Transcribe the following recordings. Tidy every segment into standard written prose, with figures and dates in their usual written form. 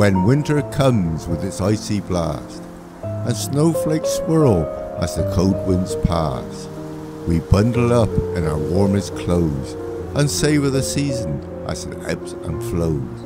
when winter comes with its icy blast, and snowflakes swirl as the cold winds pass, we bundle up in our warmest clothes and savour the season as it ebbs and flows.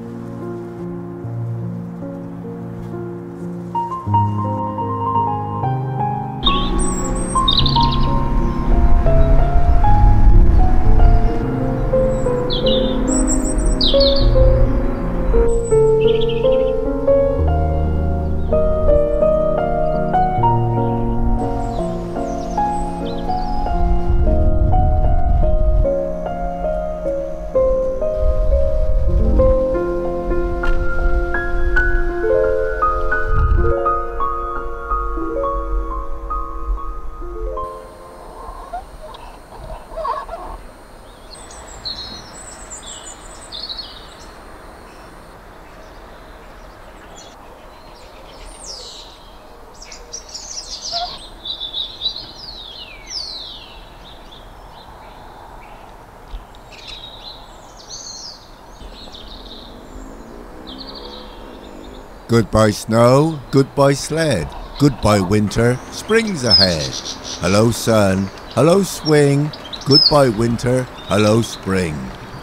Goodbye snow, goodbye sled, goodbye winter, spring's ahead. Hello sun, hello swing, goodbye winter, hello spring.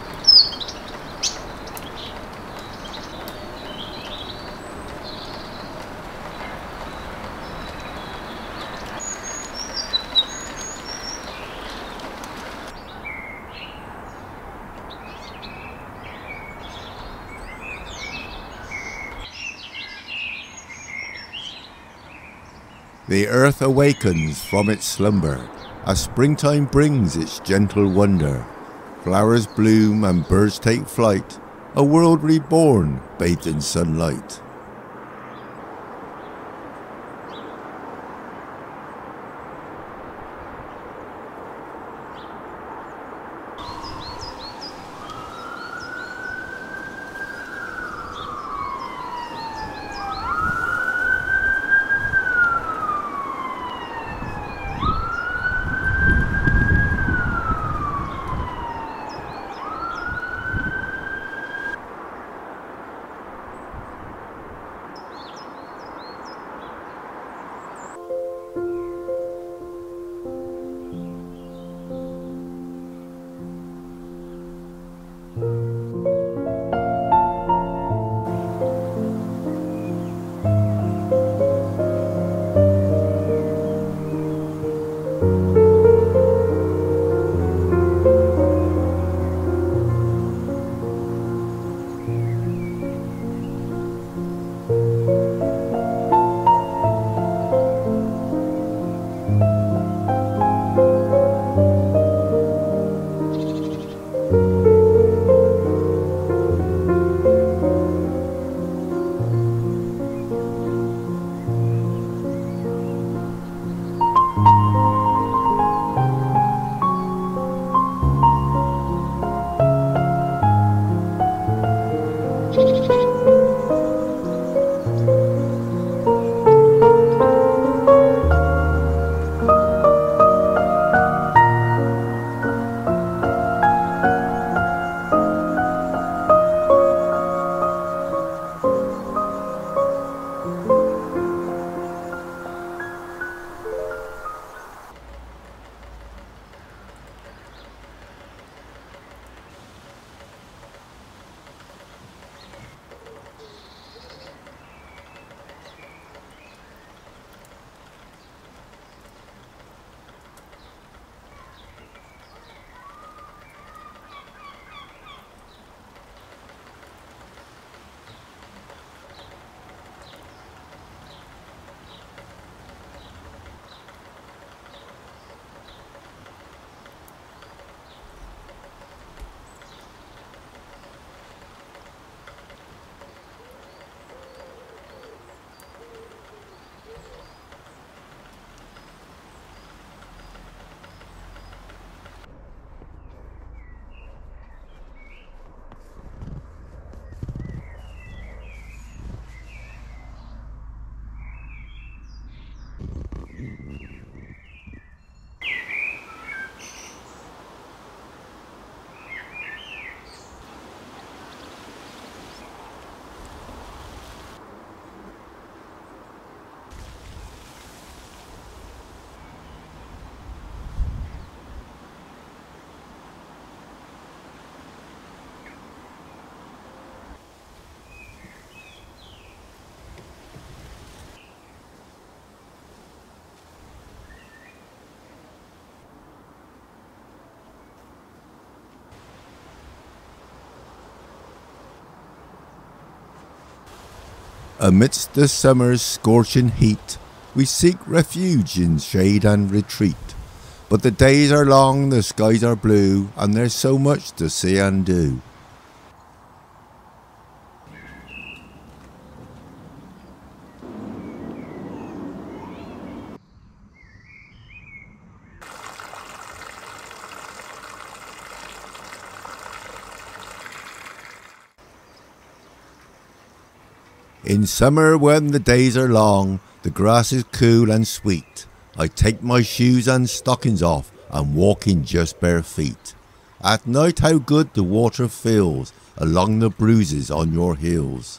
The earth awakens from its slumber, as springtime brings its gentle wonder. Flowers bloom and birds take flight, a world reborn, bathed in sunlight. Amidst the summer's scorching heat, we seek refuge in shade and retreat. But the days are long, the skies are blue, and there's so much to see and do. In summer when the days are long, the grass is cool and sweet, I take my shoes and stockings off and walk in just bare feet. At night how good the water feels along the bruises on your heels.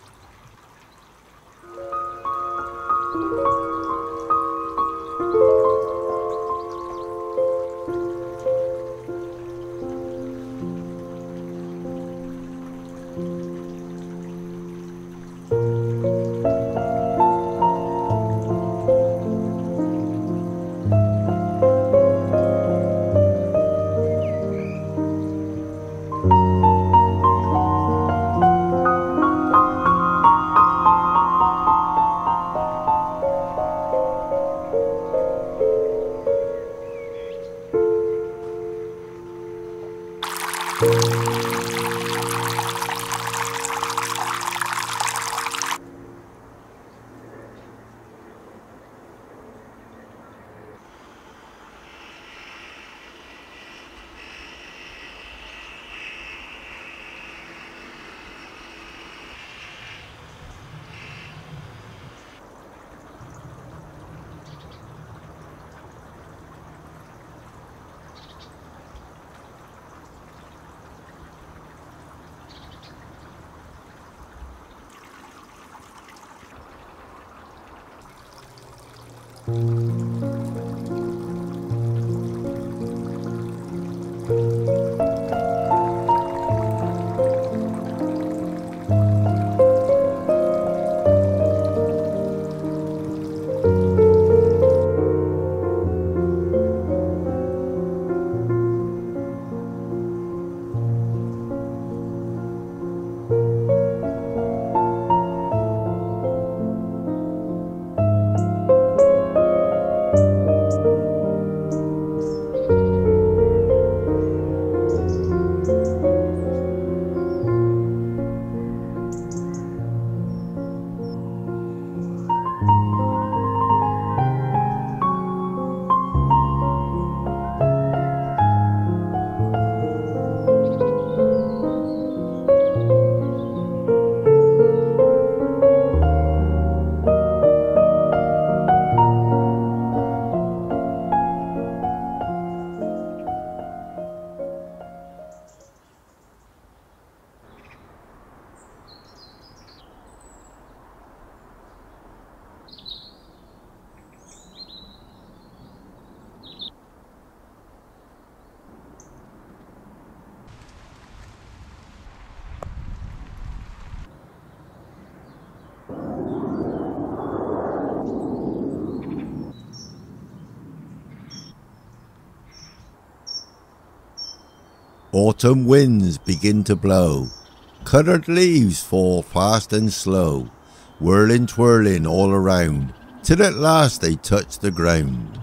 Autumn winds begin to blow, coloured leaves fall fast and slow, whirling twirling all around, till at last they touch the ground.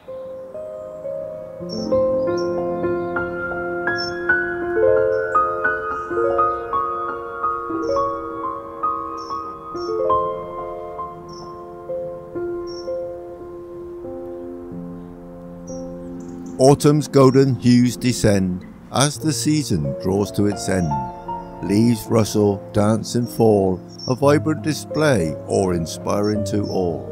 Autumn's golden hues descend as the season draws to its end. Leaves rustle, dance and fall, a vibrant display awe-inspiring to all.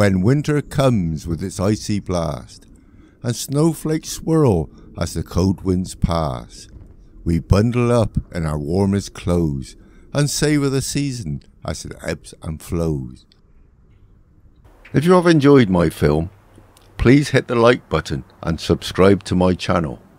when winter comes with its icy blast, and snowflakes swirl as the cold winds pass, we bundle up in our warmest clothes and savour the season as it ebbs and flows. If you have enjoyed my film, please hit the like button and subscribe to my channel.